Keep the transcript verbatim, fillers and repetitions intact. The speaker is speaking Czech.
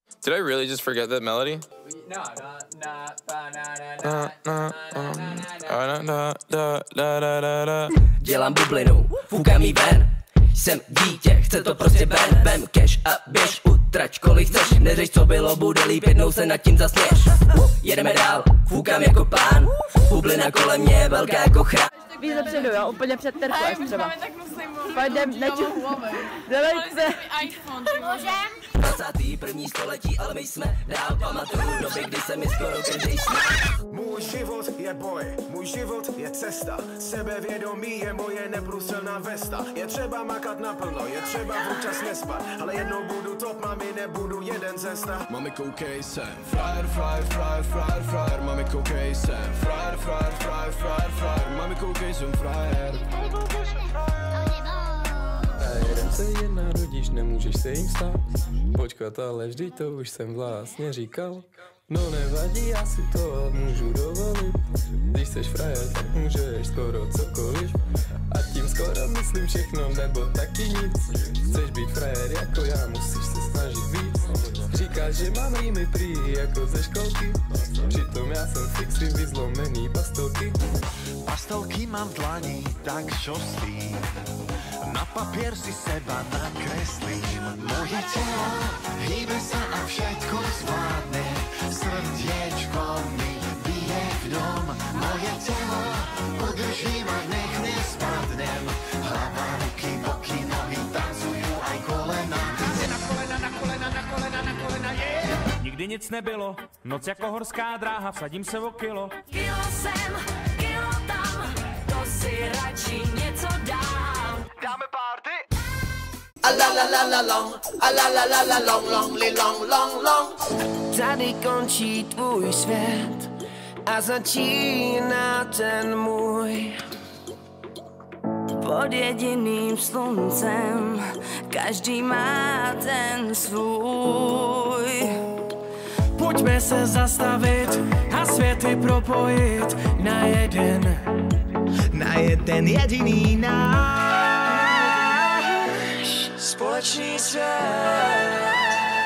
Did I really just forget that melody? No, no, Dělám bublinu, fukám jí ven. Jsem dítě, chce to prostě ven. Vem cash a běž, utrať kolik chceš. Neřeš co bylo, bude líp, jednou se nad tím zasměš. Jedeme dál, fukám jako pán. Bublina kolem mě je velká jako chrám. Víc dopředu, jo, úplně před terku až třeba. Pojďem, neču. Dávejte. dvacátý první století, ale my jsme dál, pamatuju doby, kdy se mi skoro každý smál. Můj život je boj, můj život je cesta. Sebevědomí je moje neprůstřelná vesta. Je třeba makat naplno, je třeba občas nespat. Ale jednou budu top, mami, nebudu jeden cesta. Mami, koukej sem, frajer, frajer, frajer, frajer, frajer. Mami, koukej sem, frajer, frajer, frajer, frajer, frajer. Mami, koukej sem, frajer. Frajerem se jen narodíš, nemůžeš se jim stát. Počkat, ale vždyť to už jsem vlastně říkal. No nevadí, já si to můžu dovolit. Když seš frajer, tak můžeš skoro cokoliv. A tím skoro myslím všechno, nebo taky nic. Chceš být frajer jako já, musíš se snažit víc. Říkáš, že mám rýmy prý jako ze školky. Přitom já jsem fixy vyzlomený pastolky. Pastolky mám v dlani, tak čo s tým? Na papier si seba nakreslím. Moje telo hýbe sa a všetko zvládne. Srdiečko mi bije v dom. Moje telo udržím a nech nespadnem. Hlava, ruky, boky, nohy tancujú aj kolena. Na kolena, na kolena, na kolena, na kolena, yeah! Nikdy nic nebylo, noc jako horská dráha, vsadím se o kilo. Kilo sem, kilo tam, to si radši něco dám. Dáme party? A la la la la long, a la la la la long, long, li long, long, long. Tady končí tvůj svět a začíná ten můj. Pod jediným sluncem každý má ten svůj. Pojďme se zastavit a světy propojit na jeden, na jeden jediný náš společný svět.